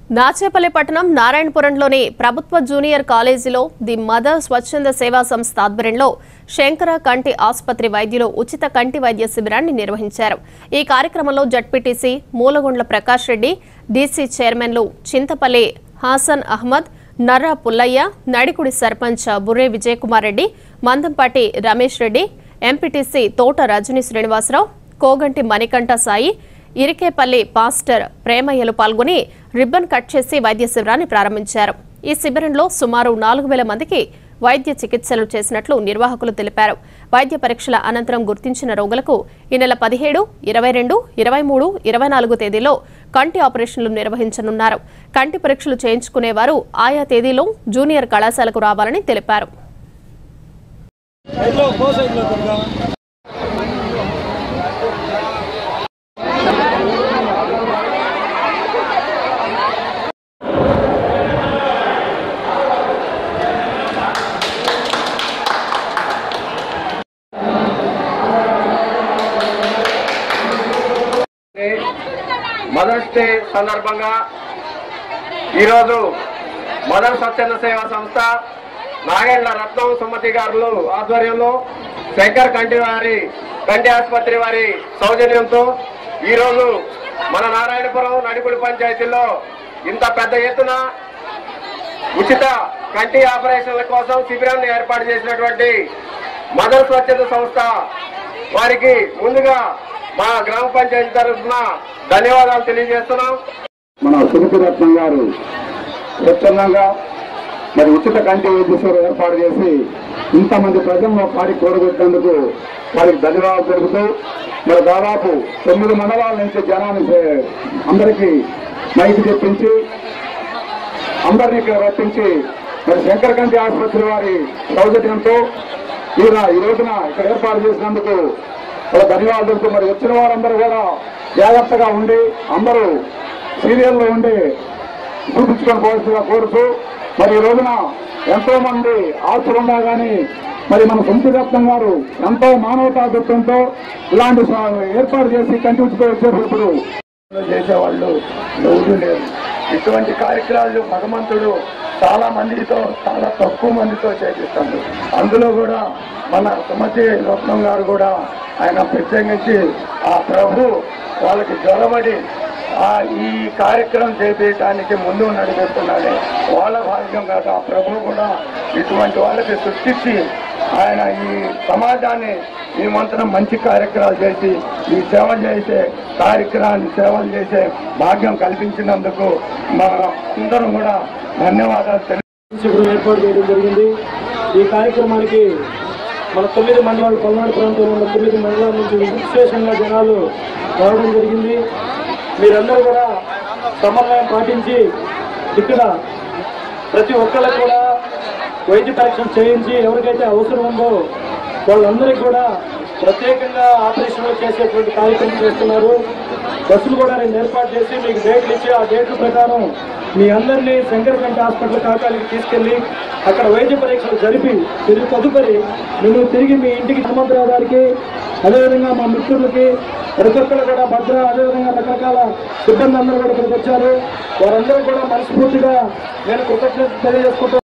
నాచేపల్లి పట్టణం నారాయణపురంలోని ప్రభుత్వ జూనియర్ కాలేజీలో ది మదర్ స్వచ్ఛంద సేవా సంస్థ ఆధ్వర్యంలో శంకర కంటి ఆసుపత్రి వైద్యులు ఉచిత కంటి వైద్య శిబిరాన్ని నిర్వహించారు। ఈ కార్యక్రమంలో జడ్పీటీసీ మూలగొండ్ల ప్రకాష్ రెడ్డి, డీసీ చైర్మన్లు చింతపల్లి హాసన్ అహ్మద్, నర్రా పుల్లయ్య, నడికుడి సర్పంచ్ బుర్రే విజయకుమార్ రెడ్డి, మందంపాటి రమేష్ రెడ్డి, ఎంపీటీసీ తోట రజనీ శ్రీనివాసరావు, కోగంటి మణికంఠ సాయి, ఇరికేపల్లి పాస్టర్ ప్రేమయ్యలు పాల్గొని రిబ్బన్ కట్ చేసి వైద్య శిబిరాన్ని ప్రారంభించారు। ఈ శిబిరంలో సుమారు 4000 మందికి వైద్య చికిత్సలు చేసినట్లు నిర్వాహకులు తెలిపారు। వైద్య పరీక్షల అనంతరం గుర్తించిన రోగులకు ఈ నెల 17, 22, 23, 24 తేదీలో కంటి ఆపరేషన్లు నిర్వహించనున్నారు। కంటి పరీక్షలు చేయించుకునేవారు ఆయా తేదీలో జూనియర్ కళాశాలకు రావాలని తెలిపారు। మదర్స్ డే సందర్భంగా ఈరోజు మదర్ స్వచ్ఛంద సేవా సంస్థ నాగేళ్ల రత్నం సుమతి గారు ఆధ్వర్యంలో శంకర్ కంటి ఆసుపత్రి వారి సౌజన్యంతో ఈరోజు మన నారాయణపురం నడికుడి పంచాయతీలో ఇంత పెద్ద ఎత్తున ఉచిత కంటి ఆపరేషన్ల కోసం శిబిరాన్ని ఏర్పాటు చేసినటువంటి మదర్ స్వచ్ఛంద సంస్థ వారికి ముందుగా మా గ్రామ పంచాయతీ తరఫున ధన్యవాదాలు తెలియజేస్తున్నాం। మన సుమతి రత్నం గారు స్వచ్ఛందంగా మరి ఉచిత కంటి వైద్య సేవ ఏర్పాటు చేసి ఇంతమంది ప్రజలను పాడి కూడగొట్టేందుకు వారికి ధన్యవాదాలు తెలుపుతూ మరి దాదాపు 9 మండలాల నుంచి జనాన్ని అందరికీ మైకి తెప్పించి అందరినీ ఇక్కడ రప్పించి మరి శంకర్ కంటి ఆసుపత్రి వారి సౌజన్యంతో ఈ రోజున ఇక్కడ ఏర్పాటు చేసినందుకు ధన్యవాదాలు తెలుపుతూ మరి వచ్చిన వారందరూ కూడా జాగ్రత్తగా ఉండి అందరూ సీరియల్లో ఉండి చూపించుకొని పోవాల్సిందిగా కోరుతూ మరి ఈ రోజున ఎంతో మంది ఆస్తులున్నా కానీ మరి మన సుమతి రత్నం గారు ఎంతో మానవతా దృక్పథంతో ఇలాంటి ఏర్పాటు చేసి కంటి ఉచిత వచ్చేటప్పుడు చేసేవాళ్ళు ఎవరు లేరు। ఇటువంటి కార్యక్రమాలు భగవంతుడు చాలా మందితో చాలా తక్కువ మందితో చేపిస్తాడు। అందులో కూడా మన సుమతి రత్నం గారు కూడా ఆయన ప్రత్యేకించి ఆ ప్రభు వాళ్ళకి జ్వరబడి ఈ కార్యక్రమం చేపించడానికి ముందు నడిపిస్తున్నాడు। వాళ్ళ భాగ్యం కాదు, ఆ ప్రభు కూడా ఇటువంటి వాళ్ళకి సృష్టించి ఆయన ఈ సమాజాన్ని ఈ మంత్రం మంచి కార్యక్రమాలు చేసి ఈ సేవ చేసే కార్యక్రమాన్ని సేవలు చేసే భాగ్యం కల్పించినందుకు మన అందరం కూడా ధన్యవాదాలు ఏర్పాటు చేయడం జరిగింది। ఈ కార్యక్రమానికి మన 9 మండలాలు పల్నాడు ప్రాంతంలో ఉన్న 9 మండలాల నుంచి విశేషంగా జనాలు రావడం జరిగింది। మీరందరూ కూడా సమన్వయం పాటించి ఇక్కడ ప్రతి ఒక్కరికి కూడా వైద్య పరీక్షలు చేయించి ఎవరికైతే అవసరం ఉందో వాళ్ళందరికీ కూడా ప్రత్యేకంగా ఆపరేషన్లు చేసేటువంటి కార్యక్రమం చేస్తున్నారు। బస్సులు కూడా నేను ఏర్పాటు చేసి మీకు డేట్లు ఇచ్చి ఆ డేట్ల ప్రకారం మీ అందరినీ శంకర్ కంటి హాస్పిటల్ కాకానికి తీసుకెళ్లి అక్కడ వైద్య పరీక్షలు జరిపి తదుపరి మిమ్మల్ని తిరిగి మీ ఇంటికి హనుమంతరావు గారికి అదేవిధంగా మా మిత్రులకి ప్రతి ఒక్కరు కూడా భద్ర అదేవిధంగా రకరకాల సిబ్బంది అందరూ కూడా ఇక్కడికి వచ్చారు। వారందరూ కూడా మనస్ఫూర్తిగా నేను కృతజ్ఞత తెలియజేసుకుంటాను।